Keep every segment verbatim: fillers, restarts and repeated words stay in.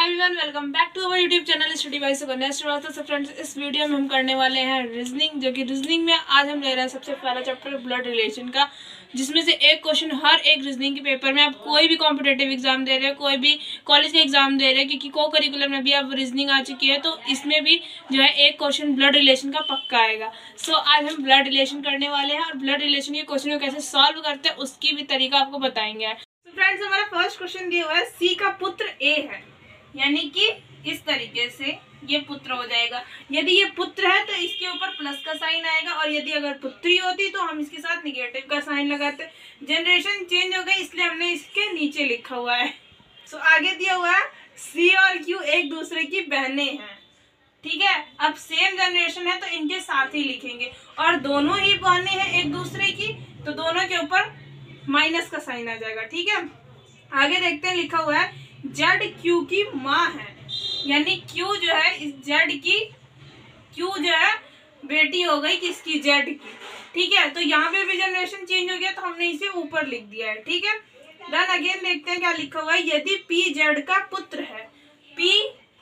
Everyone, welcome back to our YouTube channel study by Sukanya Srivastava. तो friends, इस video में हम करने वाले हैं रीजनिंग, जो कि रीजनिंग में आज हम ले रहे हैं सबसे पहला चैप्टर ब्लड रिलेशन का, जिसमें से एक क्वेश्चन हर एक रीजनिंग के पेपर में, आप कोई भी कॉम्पिटेटिव एग्जाम दे रहे हैं, कोई भी कॉलेज का एग्जाम दे रहे हैं, क्योंकि को करिकुलर में भी अब रीजनिंग आ चुकी है, तो इसमें भी जो है एक क्वेश्चन ब्लड रिलेशन का पक्का आएगा। सो so, आज हम ब्लड रिलेशन करने वाले हैं और ब्लड रिलेशन के क्वेश्चन को कैसे सॉल्व करते हैं उसकी भी तरीका आपको बताएंगे। तो फ्रेंड्स, हमारा फर्स्ट क्वेश्चन दिया हुआ है, सी का पुत्र ए है, यानी कि इस तरीके से ये पुत्र हो जाएगा। यदि ये पुत्र है तो इसके ऊपर प्लस का साइन आएगा, और यदि अगर पुत्री होती तो हम इसके साथ निगेटिव का साइन लगाते। जनरेशन चेंज हो गई, इसलिए हमने इसके नीचे लिखा हुआ है। सो so, आगे दिया हुआ है सी और क्यू एक दूसरे की बहनें हैं, ठीक है। अब सेम जनरेशन है तो इनके साथ ही लिखेंगे, और दोनों ही बहनें हैं एक दूसरे की, तो दोनों के ऊपर माइनस का साइन आ जाएगा, ठीक है। आगे देखते हैं, लिखा हुआ है जेड क्यू की माँ है, यानी क्यू जो है इस जेड की, क्यू जो है बेटी हो गई किसकी, जेड की, ठीक है। तो यहाँ पे भी जनरेशन चेंज हो गया तो हमने इसे ऊपर लिख दिया है, ठीक है। देन अगेन देखते हैं क्या लिखा हुआ है, यदि पी जेड का पुत्र है, पी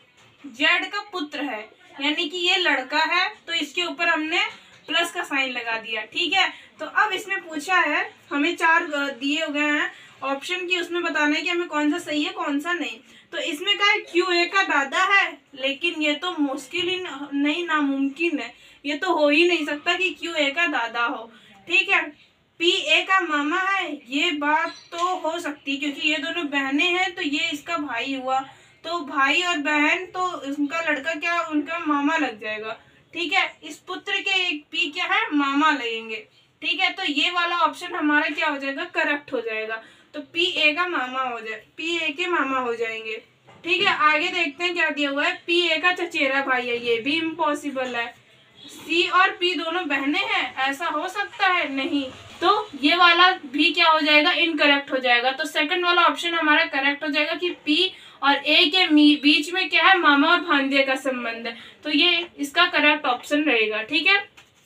जेड का पुत्र है यानी कि ये लड़का है, तो इसके ऊपर हमने प्लस का साइन लगा दिया, ठीक है। तो अब इसमें पूछा है, हमें चार दिए गए हैं ऑप्शन की, उसमें बताना है कि हमें कौन सा सही है कौन सा नहीं। तो इसमें क्या है, क्यू ए का दादा है, लेकिन ये तो मुश्किल ही नहीं, नामुमकिन है, ये तो हो ही नहीं सकता कि क्यू ए का दादा हो, ठीक है। पी ए का मामा है, ये बात तो हो सकती, क्योंकि ये दोनों बहनें हैं तो ये इसका भाई हुआ, तो भाई और बहन तो उनका लड़का क्या, उनका मामा लग जाएगा, ठीक है। इस पुत्र के एक पी क्या है, मामा लगेंगे, ठीक है। तो ये वाला ऑप्शन हमारा क्या हो जाएगा, करेक्ट हो जाएगा। तो पी ए का मामा हो जाए, पी ए के मामा हो जाएंगे, ठीक है। आगे देखते हैं क्या दिया हुआ है, पी ए का चचेरा भाई है, ये भी इम्पॉसिबल है। सी और पी दोनों बहनें हैं, ऐसा हो सकता है, नहीं, तो ये वाला भी क्या हो जाएगा, इनकरेक्ट हो जाएगा। तो सेकंड वाला ऑप्शन हमारा करेक्ट हो जाएगा कि पी और ए के बीच में क्या है, मामा और भांजे का संबंध है, तो ये इसका करेक्ट ऑप्शन रहेगा, ठीक है।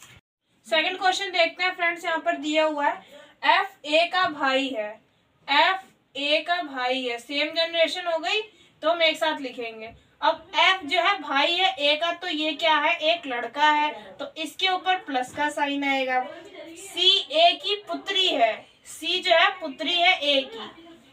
सेकंड क्वेश्चन देखते हैं फ्रेंड्स, यहाँ पर दिया हुआ है एफ ए का भाई है, एफ ए का भाई है, सेम जनरेशन हो गई तो हम एक साथ लिखेंगे। अब एफ जो है भाई है ए का, तो ये क्या है, एक लड़का है, तो इसके ऊपर प्लस का साइन आएगा। सी ए की पुत्री है, सी जो है पुत्री है ए की,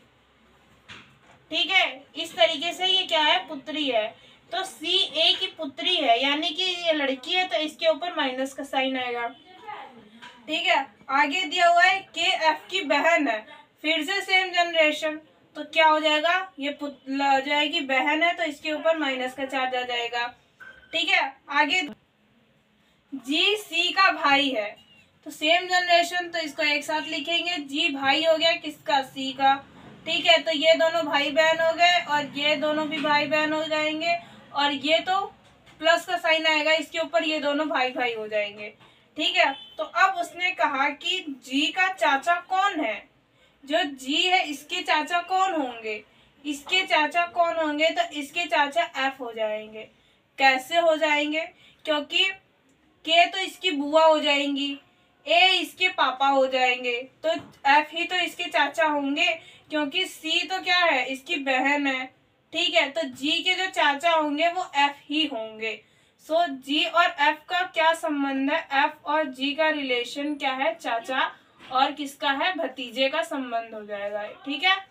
ठीक है। इस तरीके से ये क्या है, पुत्री है, तो सी ए की पुत्री है यानी कि ये लड़की है, तो इसके ऊपर माइनस का साइन आएगा, ठीक है। आगे दिया हुआ है के एफ की बहन है, फिर से सेम जनरेशन, तो क्या हो जाएगा, ये हो जाएगी बहन है, तो इसके ऊपर माइनस का चार्ज आ जाएगा, ठीक है। आगे जी सी का भाई है, तो सेम जनरेशन, तो इसको एक साथ लिखेंगे। जी भाई हो गया किसका, सी का, ठीक है। तो ये दोनों भाई बहन हो गए, और ये दोनों भी भाई बहन हो जाएंगे, और ये तो प्लस का साइन आएगा इसके ऊपर, ये दोनों भाई भाई हो जाएंगे, ठीक है। तो अब उसने कहा कि जी का चाचा कौन है, जो जी है इसके चाचा कौन होंगे, इसके चाचा कौन होंगे, तो इसके चाचा एफ हो जाएंगे। कैसे हो जाएंगे, क्योंकि के तो इसकी बुआ हो जाएंगी, ए इसके पापा हो जाएंगे, तो एफ ही तो इसके चाचा होंगे, क्योंकि सी तो क्या है, इसकी बहन है, ठीक है। तो जी के जो चाचा होंगे वो एफ ही होंगे। सो जी और एफ का क्या संबंध है, एफ और जी का रिलेशन क्या है, चाचा और किसका है, भतीजे का संबंध हो जाएगा, ठीक है,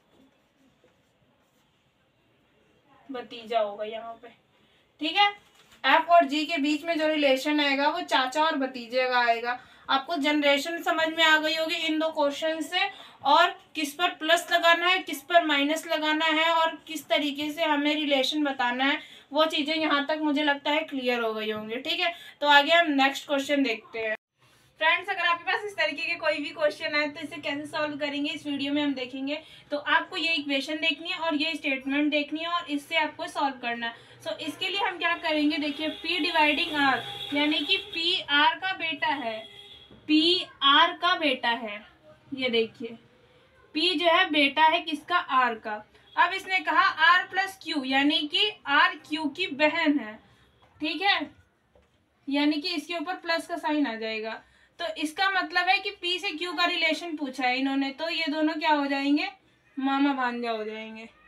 भतीजा होगा यहाँ पे, ठीक है। एफ और जी के बीच में जो रिलेशन आएगा वो चाचा और भतीजे का आएगा। आपको जनरेशन समझ में आ गई होगी इन दो क्वेश्चन से, और किस पर प्लस लगाना है किस पर माइनस लगाना है, और किस तरीके से हमें रिलेशन बताना है, वो चीजें यहाँ तक मुझे लगता है क्लियर हो गई होंगी, ठीक है। तो आगे हम नेक्स्ट क्वेश्चन देखते हैं। फ्रेंड्स, अगर आपके पास इस तरीके के कोई भी क्वेश्चन है तो इसे कैसे सॉल्व करेंगे इस वीडियो में हम देखेंगे। तो आपको ये इक्वेशन देखनी है और ये स्टेटमेंट देखनी है, और इससे आपको सॉल्व करना है। सो so, इसके लिए हम क्या करेंगे, देखिए P डिवाइडिंग R, यानी कि P R का बेटा है, P R का बेटा है, ये देखिए P जो है बेटा है किसका, R का। अब इसने कहा R प्लस क्यू, यानी कि R Q की बहन है, ठीक है, यानी कि इसके ऊपर प्लस का साइन आ जाएगा। तो इसका मतलब है कि P से Q का रिलेशन पूछा है इन्होंने, तो ये दोनों क्या हो जाएंगे, मामा भांजा हो जाएंगे।